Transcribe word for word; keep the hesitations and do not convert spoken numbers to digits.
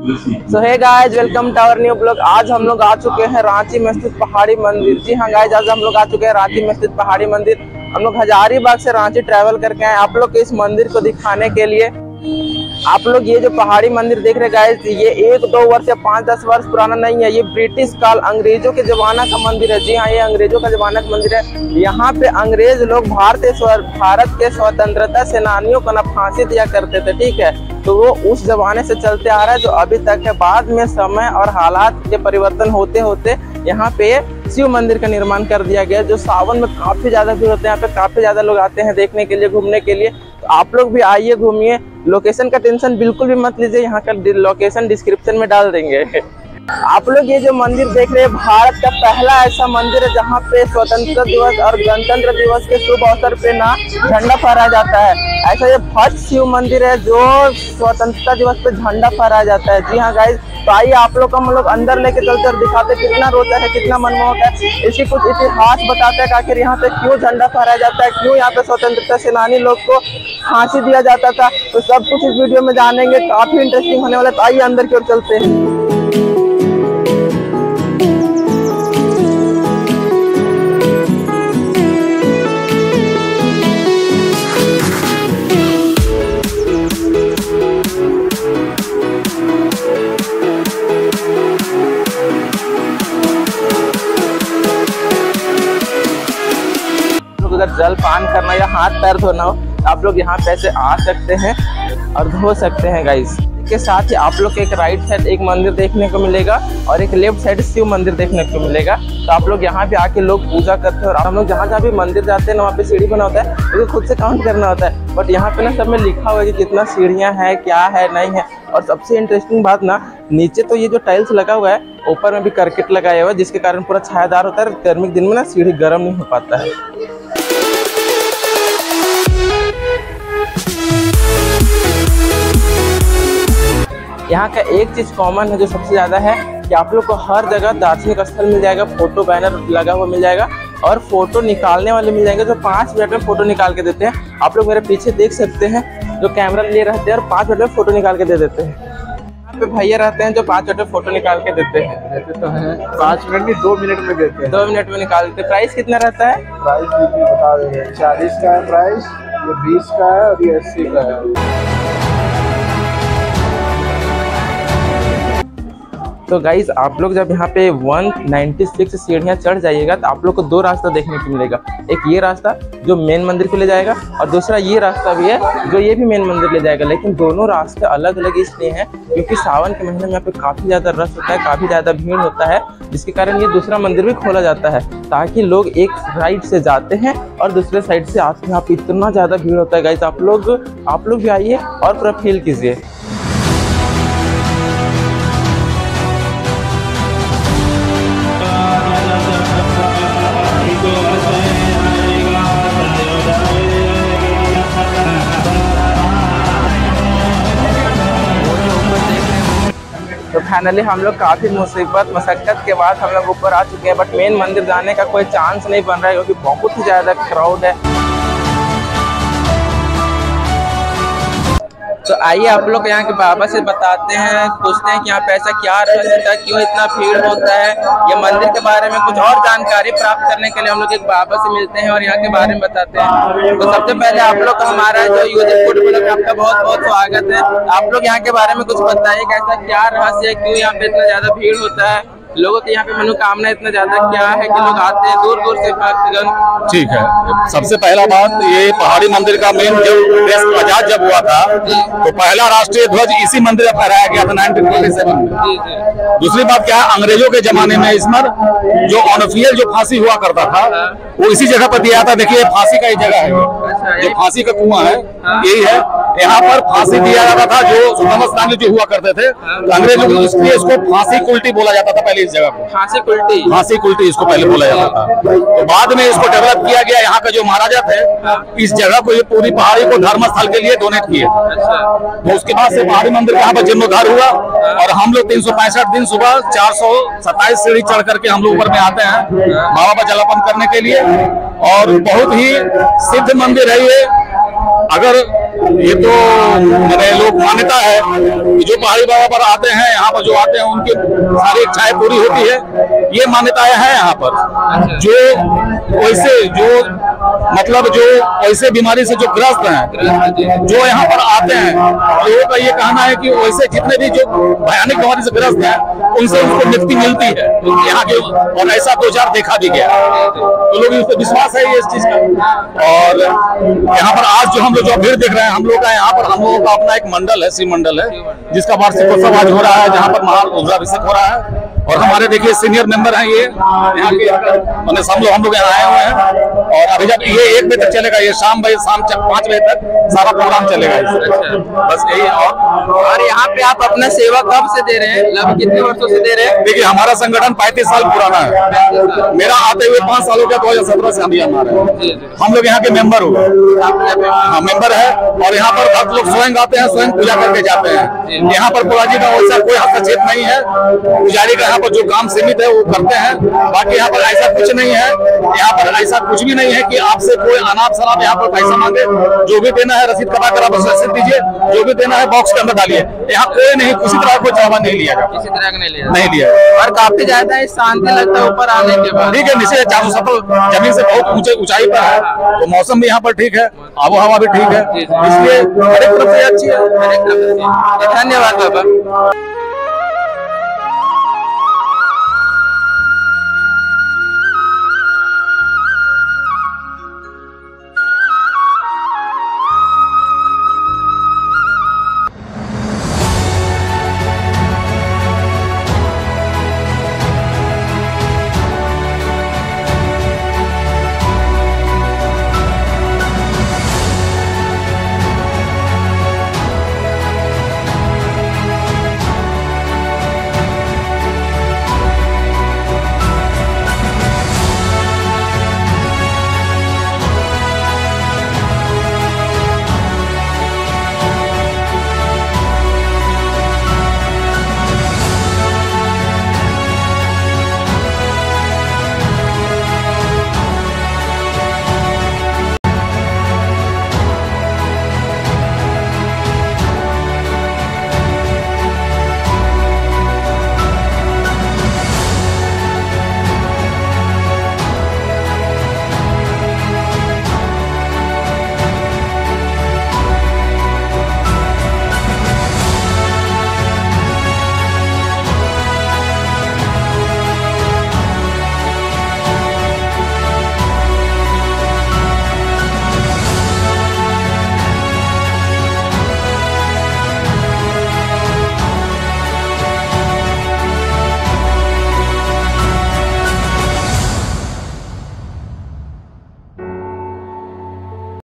So hey guys, welcome to our new blog. आज हम लोग आ चुके हैं रांची में स्थित पहाड़ी मंदिर। जी हाँ गाइस, आज हम लोग आ चुके हैं रांची में स्थित पहाड़ी मंदिर। हम लोग हजारीबाग से रांची ट्रैवल करके आए आप लोग के इस मंदिर को दिखाने के लिए। आप लोग ये जो पहाड़ी मंदिर देख रहे गाइस, ये एक दो वर्ष या पाँच दस वर्ष पुराना नहीं है। ये ब्रिटिश काल अंग्रेजों के जमाना का मंदिर है। जी हाँ, ये अंग्रेजों का जमाना का मंदिर है। यहाँ पे अंग्रेज लोग भारतीय भारत के स्वतंत्रता सेनानियों को ना फांसी दिया करते थे, ठीक है। तो वो उस जमाने से चलते आ रहा है जो अभी तक है। बाद में समय और हालात के परिवर्तन होते होते यहाँ पे शिव मंदिर का निर्माण कर दिया गया, जो सावन में काफी ज्यादा भीड़ होते हैं। यहाँ पे काफी ज्यादा लोग आते हैं देखने के लिए, घूमने के लिए। तो आप लोग भी आइए, घूमिए। लोकेशन का टेंशन बिल्कुल भी मत लीजिए, यहाँ का लोकेशन डिस्क्रिप्शन में डाल देंगे। आप लोग ये जो मंदिर देख रहे हैं, भारत का पहला ऐसा मंदिर है जहाँ पे स्वतंत्रता दिवस और गणतंत्र दिवस के शुभ अवसर पे ना झंडा फहराया जाता है। ऐसा ये फर्स्ट शिव मंदिर है जो स्वतंत्रता दिवस पे झंडा फहराया जाता है। जी हाँ गाइस, तो आइए आप लोग को हम लोग अंदर लेके चलते और दिखाते कितना रोचक है, कितना मनमोहक है। इसी कुछ इतिहास बताते हैं आखिर यहाँ पे क्यों झंडा फहराया जाता है, क्यों यहाँ पे स्वतंत्रता सेनानी लोग को फांसी दिया जाता था। तो सब कुछ इस वीडियो में जानेंगे, काफी इंटरेस्टिंग होने वाला है। तो आइए अंदर की ओर चलते हैं। अगर जल पान करना या हाथ पैर धोना हो, आप लोग यहाँ पे ऐसे आ सकते हैं और धो सकते हैं गाइस। के साथ ही आप लोग के एक राइट साइड एक मंदिर देखने को मिलेगा और एक लेफ्ट साइड शिव मंदिर देखने को मिलेगा। तो आप लोग यहाँ पे आके लोग पूजा करते हैं। और हम लोग जहाँ जहाँ भी मंदिर जाते हैं ना, वहाँ पे सीढ़ी बना होता है, तो खुद से काउंट करना होता है। बट यहाँ पे ना सब में लिखा हुआ है कि कितना सीढ़ियाँ है, क्या है, नहीं है। और सबसे इंटरेस्टिंग बात ना, नीचे तो ये जो टाइल्स लगा हुआ है, ऊपर में भी करकट लगाया हुआ है, जिसके कारण पूरा छायादार होता है। गर्मी के दिन में ना सीढ़ी गर्म नहीं हो पाता है। यहाँ का एक चीज कॉमन है जो सबसे ज्यादा है कि आप लोग को हर जगह दार्शनिक स्थल मिल जाएगा, फोटो बैनर लगा हुआ मिल जाएगा और फोटो निकालने वाले मिल जाएंगे जो पाँच मिनट में फोटो निकाल के देते हैं। आप लोग मेरे पीछे देख सकते हैं, जो कैमरा लिए रहते हैं और पाँच मिनट में फोटो निकाल के दे देते हैं। यहाँ पे भैया रहते हैं जो पाँच मिनट में फोटो निकाल के देते हैं। देते तो हैं पाँच मिनट नहीं, दो मिनट में देते हैं। दो मिनट में निकाल देते हैं। प्राइस कितना रहता है? प्राइस बता रहे हैं, चालीस का है प्राइस, ये बीस का है और ये अस्सी का है। तो गाइज, आप लोग जब यहाँ पे एक सौ छियानवे सीढ़ियाँ चढ़ जाइएगा तो आप लोग को दो रास्ता देखने को मिलेगा। एक ये रास्ता जो मेन मंदिर को ले जाएगा और दूसरा ये रास्ता भी है जो ये भी मेन मंदिर ले जाएगा। लेकिन दोनों रास्ते अलग अलग इसलिए हैं क्योंकि सावन के महीने में यहाँ पे काफ़ी ज़्यादा रश होता है, काफ़ी ज़्यादा भीड़ होता है, जिसके कारण ये दूसरा मंदिर भी खोला जाता है ताकि लोग एक साइड से जाते हैं और दूसरे साइड से आते हैं। यहाँ पे इतना ज़्यादा भीड़ होता है गाइज, आप लोग आप लोग भी आइए और पूरा फील कीजिए। तो फाइनली हम लोग काफ़ी मुसीबत मशक्क़त के बाद हम लोग ऊपर आ चुके हैं। बट मेन मंदिर जाने का कोई चांस नहीं बन रहा है क्योंकि बहुत ही ज़्यादा क्राउड है। तो आइए आप लोग यहाँ के बाबा से बताते हैं, पूछते हैं कि यहाँ पे ऐसा क्या रहस्य है, क्यों इतना भीड़ होता है। ये मंदिर के बारे में कुछ और जानकारी प्राप्त करने के लिए हम लोग एक बाबा से मिलते हैं और यहाँ के बारे में बताते हैं। तो सबसे पहले आप लोग हमारा जो यूजर फूड ब्लॉग, आपका बहुत बहुत स्वागत है। आप लोग यहाँ के बारे में कुछ बताइए, ऐसा क्या रहस्य है, क्यों यहाँ पे इतना ज्यादा भीड़ होता है, लोगों के यहाँ पे मनोकामना इतना ज्यादा क्या है कि लोग आते हैं दूर दूर से भक्तगण। ठीक है, सबसे पहला बात, ये पहाड़ी मंदिर का मेन जब देश आजाद जब हुआ था तो पहला राष्ट्रीय ध्वज इसी मंदिर में फहराया गया था नाइनटीन फोर्टी सेवन में। दूसरी बात क्या है, अंग्रेजों के जमाने में इसमें जो ऑनोफियल जो फांसी हुआ करता था वो इसी जगह पर दिया था। देखिए फांसी का ही जगह है, जो फांसी का कुआं है यही है। यहाँ पर फांसी दिया जाता था जो स्वतंत्रता जो हुआ करते थे अंग्रेजों को, इसलिए इसको फांसी कुल्टी बोला जाता था पहले इस जगह को। फांसी कुल्टी फांसी कुल्टी इसको पहले बोला जाता था। तो बाद में इसको डेवलप किया गया। यहाँ का जो महाराजा थे इस जगह को, ये पूरी पहाड़ी को धर्म स्थल के लिए डोनेट किए। तो उसके बाद से पहाड़ी मंदिर यहाँ पर जीर्णोद्धार हुआ और हम लोग तीन सौ पैंसठ दिन सुबह चार सौ सत्ताईस सीढ़ी चढ़ करके हम लोग ऊपर में आते हैं बाबा पर जलापन करने के लिए। और बहुत ही सिद्ध मंदिर है ये। अगर ये तो मैंने लोग मान्यता है कि जो पहाड़ी बाबा पर आते हैं, यहाँ पर जो आते हैं उनकी सारी इच्छाएं पूरी होती है, ये मान्यताएं हैं यहाँ पर। जो वैसे जो मतलब जो ऐसे बीमारी से जो ग्रस्त हैं, जो यहाँ पर आते हैं, लोगों का ये कहना है कि वैसे जितने भी जो भयानक बीमारी से ग्रस्त हैं उनसे उनको मुक्ति मिलती है यहाँ के, और ऐसा दो चार देखा भी गया, तो लोग उस पर विश्वास है ये इस चीज का। और यहाँ पर आज जो हम लोग जो भीड़ देख रहे हैं, हम लोग का यहाँ पर हम लोगों का अपना एक मंडल है, शिव मंडल है, जिसका वार्षिकोत्सव आज हो रहा है, जहाँ पर महारुद्राभिषेक हो रहा है। और हमारे देखिए सीनियर मेंबर हैं ये यहाँ के, मैंने सब लोग हम लोग यहाँ आए हुए हैं। और अभी जब ये एक बजे तक चलेगा, ये शाम भाई शाम पाँच बजे तक सारा प्रोग्राम चलेगा इससे। बस यही। और और यहाँ पे आप अपना सेवा कब से दे रहे हैं, लगभग कितने वर्षों से दे रहे हैं? देखिए हमारा संगठन पैंतीस साल पुराना है, मेरा आते हुए पाँच सालों का दो हजार सत्रह से हम यहाँ आ रहे हैं। हम लोग यहाँ के मेंबर हो गए, हाँ मेंबर है। और यहाँ पर भक्त लोग स्वयं आते हैं, स्वयं पूजा करके जाते हैं। यहाँ पर पुराजी का वैसा कोई हस्तक्षेप नहीं है, पुजारी का यहाँ पर जो काम सीमित है वो करते हैं। बाकी यहाँ पर ऐसा कुछ नहीं है, यहाँ पर ऐसा कुछ भी नहीं है कि आपसे कोई अनाप शराब यहाँ पर पैसा मांगे। जो भी देना है रसीद कटा कर आप रसीद दीजिए, जो भी देना है बॉक्स के अंदर डालिए। यहाँ कोई नहीं, किसी तरह कोई चावा नहीं लिया जाता, किसी तरह का नहीं लिया नहीं लिया। और काफी ज्यादा शांति लगता है ऊपर आने के बाद। ठीक है, नीचे चारों सफल जमीन से बहुत ऊंचे ऊंचाई पर है, तो मौसम भी यहाँ पर ठीक है, आबो हवा भी ठीक है, इसलिए हर एक तरफ से अच्छी है। धन्यवाद बाबा।